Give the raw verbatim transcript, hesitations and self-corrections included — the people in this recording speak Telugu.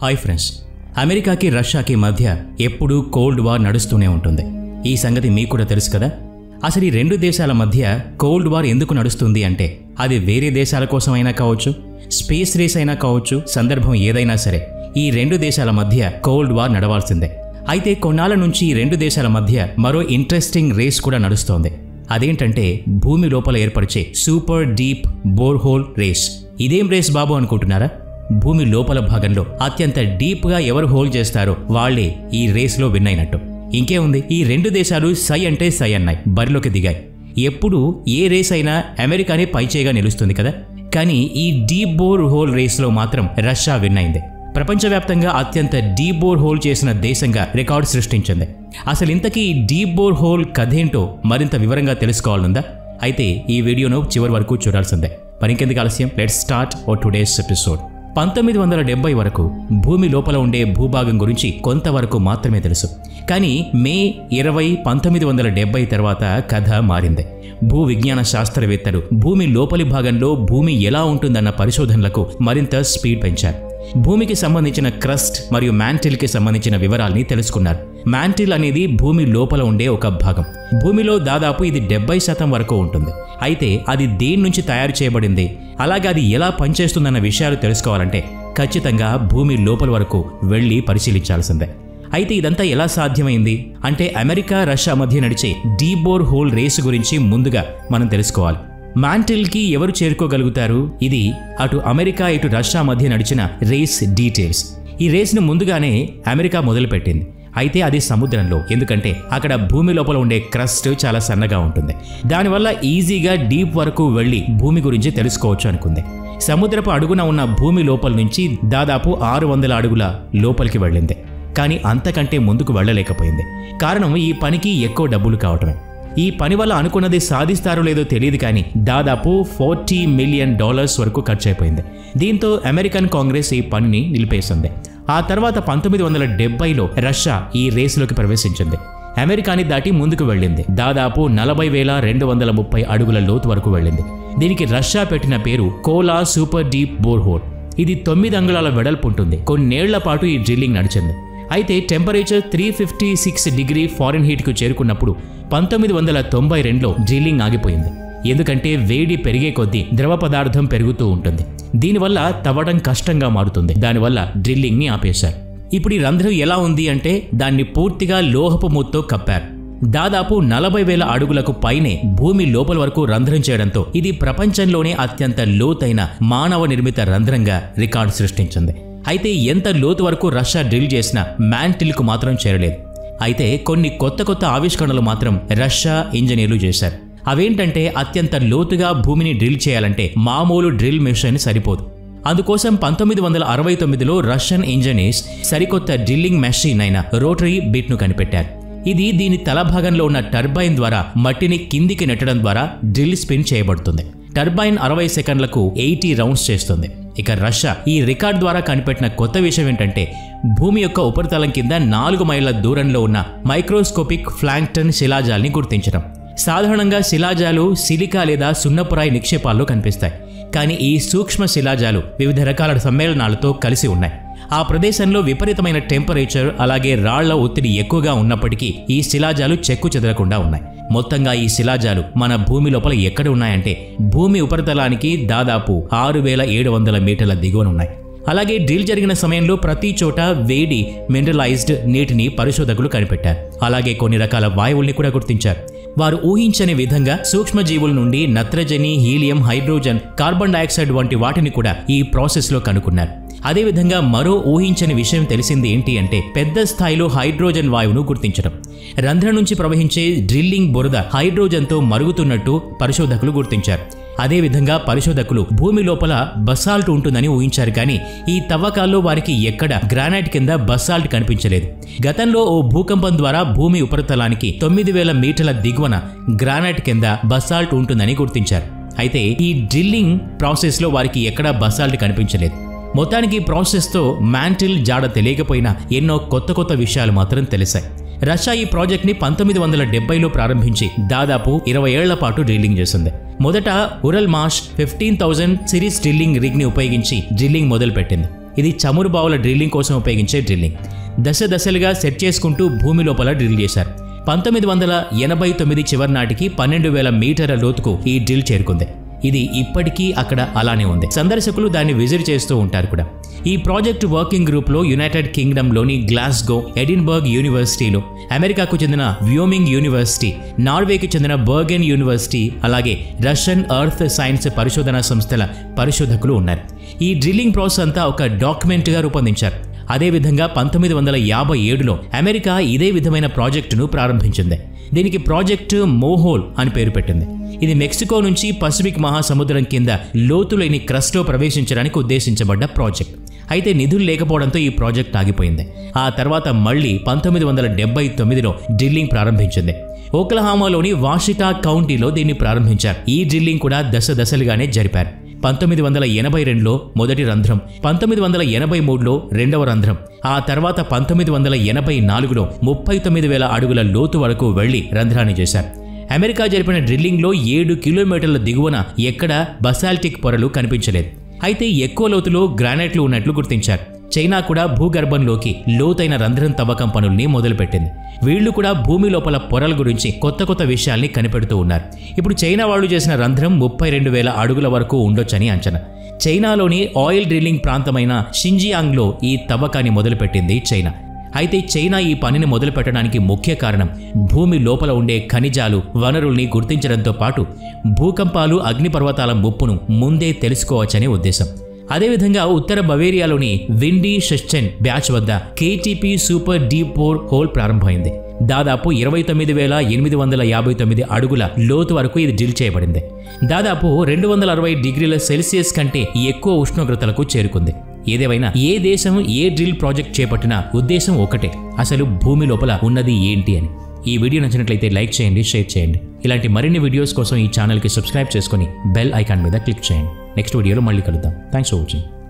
హాయ్ ఫ్రెండ్స్, అమెరికాకి రష్యాకి మధ్య ఎప్పుడూ కోల్డ్ వార్ నడుస్తూనే ఉంటుంది. ఈ సంగతి మీకు కూడా తెలుసు కదా. అసలు ఈ రెండు దేశాల మధ్య కోల్డ్ వార్ ఎందుకు నడుస్తుంది అంటే అది వేరే దేశాల కోసం అయినా కావచ్చు, స్పేస్ రేస్ అయినా కావచ్చు, సందర్భం ఏదైనా సరే ఈ రెండు దేశాల మధ్య కోల్డ్ వార్ నడవాల్సిందే. అయితే కొన్నాళ్ళ నుంచి ఈ రెండు దేశాల మధ్య మరో ఇంట్రెస్టింగ్ రేస్ కూడా నడుస్తోంది. అదేంటంటే భూమి లోపల ఏర్పరిచే సూపర్ డీప్ బోర్హోల్ రేస్. ఇదేం రేస్ బాబు అనుకుంటున్నారా? భూమి లోపల భాగంలో అత్యంత డీప్గా ఎవరు హోల్ చేస్తారో వాళ్లే ఈ రేస్లో విన్ అయినట్టు. ఇంకే ఉంది, ఈ రెండు దేశాలు సై అంటే సై అన్నాయి, బరిలోకి దిగాయి. ఎప్పుడు ఏ రేస్ అయినా అమెరికానే పైచేయిగా నిలుస్తుంది కదా. కానీ ఈ డీప్ బోర్ హోల్ రేస్లో మాత్రం రష్యా విన్ అయింది. ప్రపంచవ్యాప్తంగా అత్యంత డీప్ బోర్ హోల్ చేసిన దేశంగా రికార్డు సృష్టించింది. అసలు ఇంతకీ ఈ డీప్ బోర్ హోల్ కథేంటో మరింత వివరంగా తెలుసుకోవాలనుందా? అయితే ఈ వీడియోను చివరి వరకు చూడాల్సిందే. మరింకెందుకు ఆలస్యం, let's start our today's episode. పంతొమ్మిది వందల డెబ్బై వరకు భూమి లోపల ఉండే భూభాగం గురించి కొంతవరకు మాత్రమే తెలుసు. కానీ మే ఇరవై పంతొమ్మిది వందల డెబ్బై తర్వాత కథ మారింది. భూ విజ్ఞాన శాస్త్రవేత్తలు భూమి లోపలి భాగంలో భూమి ఎలా ఉంటుందన్న పరిశోధనలకు మరింత స్పీడ్ పెంచారు. భూమికి సంబంధించిన క్రస్ట్ మరియు మ్యాంటిల్కి సంబంధించిన వివరాల్ని తెలుసుకున్నారు. మ్యాంటిల్ అనేది భూమి లోపల ఉండే ఒక భాగం. భూమిలో దాదాపు ఇది డెబ్బై శాతం వరకు ఉంటుంది. అయితే అది దేని నుంచి తయారు చేయబడింది, అలాగే అది ఎలా పనిచేస్తుందన్న విషయాలు తెలుసుకోవాలంటే ఖచ్చితంగా భూమి లోపల వరకు వెళ్ళి పరిశీలించాల్సిందే. అయితే ఇదంతా ఎలా సాధ్యమైంది అంటే అమెరికా రష్యా మధ్య నడిచే డీప్ బోర్ హోల్ రేసు గురించి ముందుగా మనం తెలుసుకోవాలి. మ్యాంటిల్కి ఎవరు చేరుకోగలుగుతారు? ఇది అటు అమెరికా ఇటు రష్యా మధ్య నడిచిన రేస్ డీటెయిల్స్. ఈ రేస్ను ముందుగానే అమెరికా మొదలుపెట్టింది. అయితే అది సముద్రంలో, ఎందుకంటే అక్కడ భూమి లోపల ఉండే క్రస్ట్ చాలా సన్నగా ఉంటుంది. దానివల్ల ఈజీగా డీప్ వరకు వెళ్ళి భూమి గురించి తెలుసుకోవచ్చు అనుకుంది. సముద్రపు అడుగున ఉన్న భూమి లోపల నుంచి దాదాపు ఆరు వందల అడుగుల లోపలికి వెళ్ళింది. కానీ అంతకంటే ముందుకు వెళ్ళలేకపోయింది. కారణం ఈ పనికి ఎక్కువ డబ్బులు కావటమే. ఈ పని వల్ల అనుకున్నది సాధిస్తారో లేదో తెలియదు, కానీ దాదాపు ఫార్టీ మిలియన్ డాలర్స్ వరకు ఖర్చు అయిపోయింది. దీంతో అమెరికన్ కాంగ్రెస్ ఈ పనిని నిలిపేసింది. ఆ తర్వాత పంతొమ్మిది వందల డెబ్బైలో రష్యా ఈ రేసులోకి ప్రవేశించింది. అమెరికాని దాటి ముందుకు వెళ్ళింది. దాదాపు నలభై వేల రెండు వందల ముప్పై అడుగుల లోతు వరకు వెళ్ళింది. దీనికి రష్యా పెట్టిన పేరు కోలా సూపర్ డీప్ బోర్హోల్. ఇది తొమ్మిది అంగుళాల వెడల్పు ఉంటుంది. కొన్నేళ్ల పాటు ఈ డ్రిల్లింగ్ నడిచింది. అయితే temperature three fifty six degree ఫారెన్ హీట్కు చేరుకున్నప్పుడు పంతొమ్మిది వందల తొంభై రెండులో డ్రిల్లింగ్ ఆగిపోయింది. ఎందుకంటే వేడి పెరిగే కొద్దీ ద్రవ పదార్థం పెరుగుతూ ఉంటుంది. దీనివల్ల తవ్వడం కష్టంగా మారుతుంది. దానివల్ల డ్రిల్లింగ్ని ఆపేశారు. ఇప్పుడు ఈ రంధ్రం ఎలా ఉంది అంటే దాన్ని పూర్తిగా లోహపు మూతతో కప్పారు. దాదాపు నలభై వేల అడుగులకు పైనే భూమి లోపల వరకు రంధ్రం చేయడంతో ఇది ప్రపంచంలోనే అత్యంత లోతైన మానవ నిర్మిత రంధ్రంగా రికార్డు సృష్టించింది. అయితే ఎంత లోతు వరకు రష్యా డ్రిల్ చేసినా మ్యాంటిల్కు మాత్రం చేరలేదు. అయితే కొన్ని కొత్త కొత్త ఆవిష్కరణలు మాత్రం రష్యా ఇంజనీర్లు చేశారు. అవేంటంటే అత్యంత లోతుగా భూమిని డ్రిల్ చేయాలంటే మామూలు డ్రిల్ మెషిన్ సరిపోదు. అందుకోసం పంతొమ్మిది వందల అరవై తొమ్మిదిలో రష్యన్ ఇంజనీర్స్ సరికొత్త డ్రిల్లింగ్ మెషిన్ అయిన రోటరీ బిట్ను కనిపెట్టారు. ఇది దీని తలభాగంలో ఉన్న టర్బైన్ ద్వారా మట్టిని కిందికి నెట్టడం ద్వారా డ్రిల్ స్పిన్ చేయబడుతుంది. టర్బైన్ అరవై సెకండ్లకు ఎయిటీ రౌండ్స్ చేస్తుంది. ఇక రష్యా ఈ రికార్డ్ ద్వారా కనిపెట్టిన కొత్త విషయం ఏంటంటే భూమి యొక్క ఉపరితలం కింద నాలుగు మైళ్ళ దూరంలో ఉన్న మైక్రోస్కోపిక్ ప్లాంక్టన్ శిలాజాల్ని గుర్తించడం. సాధారణంగా శిలాజాలు సిలికా లేదా సున్నపురాయి నిక్షేపాల్లో కనిపిస్తాయి. కానీ ఈ సూక్ష్మ శిలాజాలు వివిధ రకాల సమ్మేళనాలతో కలిసి ఉన్నాయి. ఆ ప్రదేశంలో విపరీతమైన టెంపరేచర్ అలాగే రాళ్ల ఒత్తిడి ఎక్కువగా ఉన్నప్పటికీ ఈ శిలాజాలు చెక్కు చెదరకుండా ఉన్నాయి. మొత్తంగా ఈ శిలాజాలు మన భూమి లోపల ఎక్కడ ఉన్నాయంటే భూమి ఉపరితలానికి దాదాపు ఆరు వేల ఏడు వందల మీటర్ల దిగువన ఉన్నాయి. అలాగే డ్రిల్ జరిగిన సమయంలో ప్రతి చోట వేడి మినరలైజ్డ్ నీటిని పరిశోధకులు కనిపెట్టారు. అలాగే కొన్ని రకాల వాయువుల్ని కూడా గుర్తించారు. వారు ఊహించని విధంగా సూక్ష్మజీవుల నుండి నత్రజని, హీలియం, హైడ్రోజన్, కార్బన్ డయాక్సైడ్ వంటి వాటిని కూడా ఈ ప్రాసెస్లో కనుక్కున్నారు. అదేవిధంగా మరో ఊహించని విషయం తెలిసింది ఏంటి అంటే పెద్ద స్థాయిలో హైడ్రోజన్ వాయువును గుర్తించడం. రంధ్రం నుంచి ప్రవహించే డ్రిల్లింగ్ బురద హైడ్రోజన్తో మరుగుతున్నట్టు పరిశోధకులు గుర్తించారు. అదేవిధంగా పరిశోధకులు భూమి లోపల బసాల్ట్ ఉంటుందని ఊహించారు. కానీ ఈ తవ్వకాల్లో వారికి ఎక్కడ గ్రానైట్ కింద బసాల్ట్ కనిపించలేదు. గతంలో ఓ భూకంపం ద్వారా భూమి ఉపరితలానికి తొమ్మిది వేల మీటర్ల దిగువన గ్రానైట్ కింద బసాల్ట్ ఉంటుందని గుర్తించారు. అయితే ఈ డ్రిల్లింగ్ ప్రాసెస్లో వారికి ఎక్కడా బసాల్ట్ కనిపించలేదు. మొత్తానికి ఈ ప్రాసెస్తో మ్యాంటిల్ జాడ తెలియకపోయినా ఎన్నో కొత్త కొత్త విషయాలు మాత్రం తెలిసాయి. రష్యా ఈ ప్రాజెక్ట్ని పంతొమ్మిది వందల డెబ్బైలో ప్రారంభించి దాదాపు ఇరవై ఏళ్ల పాటు డ్రిల్లింగ్ చేసింది. మొదట Uralmash fifteen thousand series drilling రిగ్ని ఉపయోగించి డ్రిల్లింగ్ మొదలుపెట్టింది. ఇది చమురు బావుల డ్రిల్లింగ్ కోసం ఉపయోగించే డ్రిల్లింగ్. దశ దశలుగా సెట్ చేసుకుంటూ భూమి లోపల డ్రిల్ చేశారు. పంతొమ్మిది వందల ఎనభై తొమ్మిది చివరి నాటికి పన్నెండు వేల మీటర్ల లోతుకు ఈ డ్రిల్ చేరుకుంది. ఇది ఇప్పటికీ అక్కడ అలానే ఉంది. సందర్శకులు దాన్ని విజిట్ చేస్తూ ఉంటారు కూడా. ఈ ప్రాజెక్ట్ వర్కింగ్ గ్రూప్లో యునైటెడ్ కింగ్డమ్లోని గ్లాస్గో, ఎడిన్బర్గ్ యూనివర్సిటీలు, అమెరికాకు చెందిన వ్యోమింగ్ యూనివర్సిటీ, నార్వేకి చెందిన బర్గెన్ యూనివర్సిటీ, అలాగే రష్యన్ ఎర్త్ సైన్స్ పరిశోధనా సంస్థల పరిశోధకులు ఉన్నారు. ఈ డ్రిల్లింగ్ ప్రాసెస్ అంతా ఒక డాక్యుమెంట్గా రూపొందించారు. అదేవిధంగా పంతొమ్మిది వందల యాభై ఏడులో అమెరికా ఇదే విధమైన ప్రాజెక్టును ప్రారంభించింది. దీనికి ప్రాజెక్టు మోహోల్ అని పేరు పెట్టింది. ఇది మెక్సికో నుంచి పసిఫిక్ మహాసముద్రం కింద లోతులేని క్రస్ట్లో ప్రవేశించడానికి ఉద్దేశించబడ్డ ప్రాజెక్ట్. అయితే నిధులు లేకపోవడంతో ఈ ప్రాజెక్ట్ ఆగిపోయింది. ఆ తర్వాత మళ్లీ పంతొమ్మిది వందల డెబ్బై తొమ్మిదిలో డ్రిల్లింగ్ ప్రారంభించింది. ఓక్లహామాలోని వాషిటా కౌంటీలో దీన్ని ప్రారంభించారు. ఈ డ్రిల్లింగ్ కూడా దశ దశలుగానే జరిపారు. పంతొమ్మిది వందల ఎనభై రెండులో మొదటి రంధ్రం, పంతొమ్మిది వందల ఎనభై మూడులో రెండవ రంధ్రం, ఆ తర్వాత పంతొమ్మిది వందల ఎనభై నాలుగులో ముప్పై తొమ్మిది వేల అడుగుల లోతు వరకు వెళ్లి రంధ్రాన్ని చేశారు. అమెరికా జరిపిన డ్రిల్లింగ్లో ఏడు కిలోమీటర్ల దిగువన ఎక్కడా బసాల్టిక్ పొరలు కనిపించలేదు. అయితే ఎక్కువ లోతులో గ్రానైట్లు ఉన్నట్లు గుర్తించారు. చైనా కూడా భూగర్భంలోకి లోతైన రంధ్రం తవ్వకం పనుల్ని మొదలుపెట్టింది. వీళ్లు కూడా భూమి లోపల పొరల గురించి కొత్త కొత్త విషయాల్ని కనిపెడుతూ ఉన్నారు. ఇప్పుడు చైనా వాళ్ళు చేసిన రంధ్రం ముప్పై రెండు వేల అడుగుల వరకు ఉండొచ్చని అంచనా. చైనాలోని ఆయిల్ డ్రిల్లింగ్ ప్రాంతమైన షింజియాంగ్లో ఈ తవ్వకాన్ని మొదలుపెట్టింది చైనా. అయితే చైనా ఈ పనిని మొదలుపెట్టడానికి ముఖ్య కారణం భూమి లోపల ఉండే ఖనిజాలు, వనరుల్ని గుర్తించడంతో పాటు భూకంపాలు, అగ్నిపర్వతాల ముప్పును ముందే తెలుసుకోవచ్చనే ఉద్దేశం. అదేవిధంగా ఉత్తర బవేరియాలోని విండీ షెస్చెన్ బ్యాచ్ వద్ద KTP super deep borehole ప్రారంభమైంది. దాదాపు ఇరవై తొమ్మిది వేల ఎనిమిది వందల యాభై తొమ్మిది అడుగుల లోతు వరకు ఇది డ్రిల్ చేయబడింది. దాదాపు రెండు వందల అరవై డిగ్రీల సెల్సియస్ కంటే ఎక్కువ ఉష్ణోగ్రతలకు చేరుకుంది. ఏదేమైనా ఏ దేశం ఏ డ్రిల్ ప్రాజెక్ట్ చేపట్టినా ఉద్దేశం ఒకటే, అసలు భూమి లోపల ఉన్నది ఏంటి అని. ఈ వీడియో నచ్చినట్లయితే లైక్ చేయండి, షేర్ చేయండి. ఇలాంటి మరిన్ని వీడియోస్ కోసం ఈ ఛానల్కి సబ్స్క్రైబ్ చేసుకొని బెల్ ఐకాన్ మీద క్లిక్ చేయండి. నెక్స్ట్ వీడియోలో మళ్ళీ కలుద్దాం. Thanks for watching.